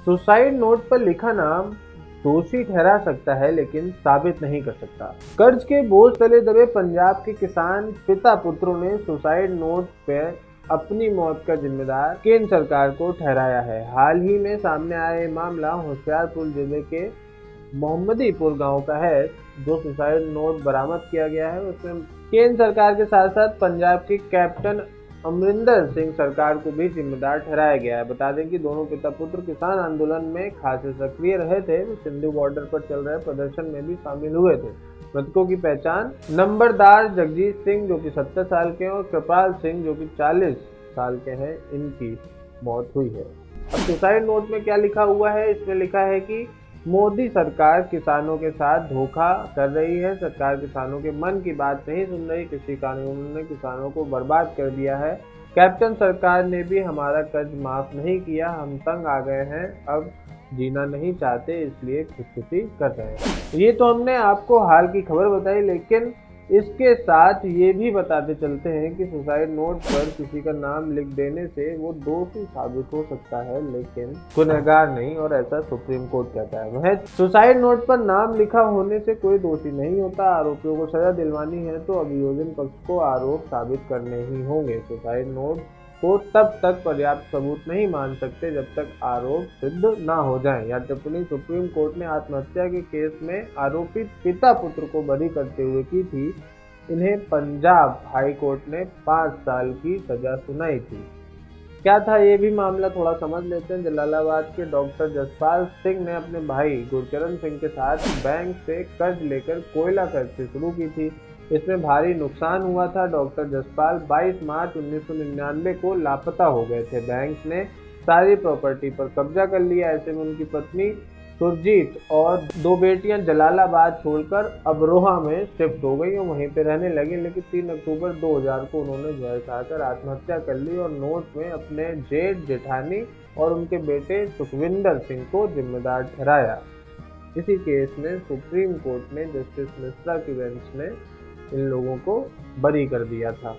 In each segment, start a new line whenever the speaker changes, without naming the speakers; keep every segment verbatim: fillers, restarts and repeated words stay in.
Suicide note पर लिखा नाम दोषी ठहरा सकता है लेकिन साबित नहीं कर सकता। कर्ज के बोझ तले दबे पंजाब के किसान पिता पुत्रों ने सुसाइड नोट पर अपनी मौत का जिम्मेदार केंद्र सरकार को ठहराया है। हाल ही में सामने आया ये मामला होशियारपुर जिले के मोहम्मदीपुर गांव का है। जो सुसाइड नोट बरामद किया गया है उसमें केंद्र सरकार के साथ साथ पंजाब के कैप्टन अमरिंदर सिंह सरकार को भी जिम्मेदार ठहराया गया है। बता दें कि दोनों पिता पुत्र किसान आंदोलन में खासे सक्रिय रहे थे। वो सिंधु बॉर्डर पर चल रहे प्रदर्शन में भी शामिल हुए थे। मृतकों की पहचान नंबरदार जगजीत सिंह जो कि सत्तर साल के हैं और कृपाल सिंह जो कि चालीस साल के हैं, इनकी मौत हुई है। अब सुसाइड नोट में क्या लिखा हुआ है? इसमें लिखा है कि मोदी सरकार किसानों के साथ धोखा कर रही है। सरकार किसानों के मन की बात नहीं सुन रही। कृषि कानूनों ने किसानों को बर्बाद कर दिया है। कैप्टन सरकार ने भी हमारा कर्ज माफ नहीं किया। हम तंग आ गए हैं, अब जीना नहीं चाहते, इसलिए खुदकुशी कर रहे हैं। ये तो हमने आपको हाल की खबर बताई, लेकिन इसके साथ ये भी बताते चलते हैं कि सुसाइड नोट पर किसी का नाम लिख देने से वो दोषी साबित हो सकता है लेकिन गुनहगार नहीं, और ऐसा सुप्रीम कोर्ट कहता है। वह सुसाइड नोट पर नाम लिखा होने से कोई दोषी नहीं होता। आरोपियों को सजा दिलवानी है तो अभियोजन पक्ष को आरोप साबित करने ही होंगे। सुसाइड नोट को तब तक पर्याप्त सबूत नहीं मान सकते जब तक आरोप सिद्ध ना हो जाए। या टिप्पणी सुप्रीम कोर्ट ने आत्महत्या के केस में आरोपित पिता पुत्र को बरी करते हुए की थी। इन्हें पंजाब हाई कोर्ट ने पाँच साल की सजा सुनाई थी। क्या था ये भी मामला, थोड़ा समझ लेते हैं। जलालाबाद के डॉक्टर जसपाल सिंह ने अपने भाई गुरचरण सिंह के साथ बैंक से कर्ज लेकर कोयला फैक्ट्री शुरू की थी। इसमें भारी नुकसान हुआ था। डॉक्टर जसपाल बाईस मार्च उन्नीस सौ निन्यानवे को लापता हो गए थे। बैंक ने सारी प्रॉपर्टी पर कब्जा कर लिया। ऐसे में उनकी पत्नी सुरजीत और दो बेटियां जलालाबाद छोड़कर अमरोहा में शिफ्ट हो गई और वहीं पे रहने लगी। लेकिन तीन अक्टूबर दो हज़ार को उन्होंने जहर खाकर आत्महत्या कर ली और नोट में अपने जेठ जेठानी और उनके बेटे सुखविंदर सिंह को जिम्मेदार ठहराया। इसी केस में सुप्रीम कोर्ट ने जस्टिस मिश्रा की बेंच ने इन लोगों को बरी कर दिया था,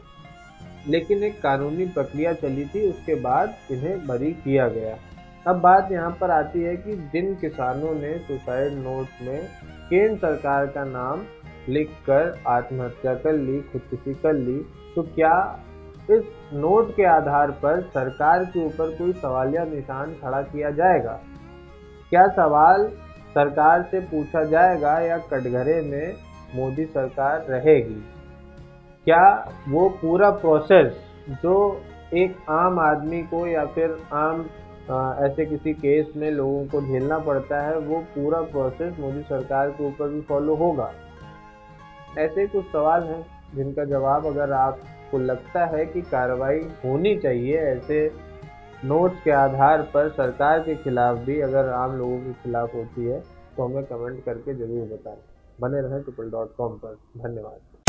लेकिन एक कानूनी प्रक्रिया चली थी, उसके बाद इन्हें बरी किया गया। अब बात यहाँ पर आती है कि जिन किसानों ने सुसाइड नोट में केंद्र सरकार का नाम लिखकर आत्महत्या कर ली, खुदकुशी कर ली, तो क्या इस नोट के आधार पर सरकार के ऊपर कोई सवालिया निशान खड़ा किया जाएगा? क्या सवाल सरकार से पूछा जाएगा या कटघरे में मोदी सरकार रहेगी? क्या वो पूरा प्रोसेस जो एक आम आदमी को या फिर आम आ, ऐसे किसी केस में लोगों को झेलना पड़ता है, वो पूरा प्रोसेस मोदी सरकार के ऊपर भी फॉलो होगा? ऐसे कुछ सवाल हैं जिनका जवाब अगर आपको लगता है कि कार्रवाई होनी चाहिए ऐसे नोट्स के आधार पर सरकार के खिलाफ भी, अगर आम लोगों के खिलाफ होती है, तो हमें कमेंट करके जरूर बताएं। बने रहें ट्रिपल डॉट कॉम पर। धन्यवाद।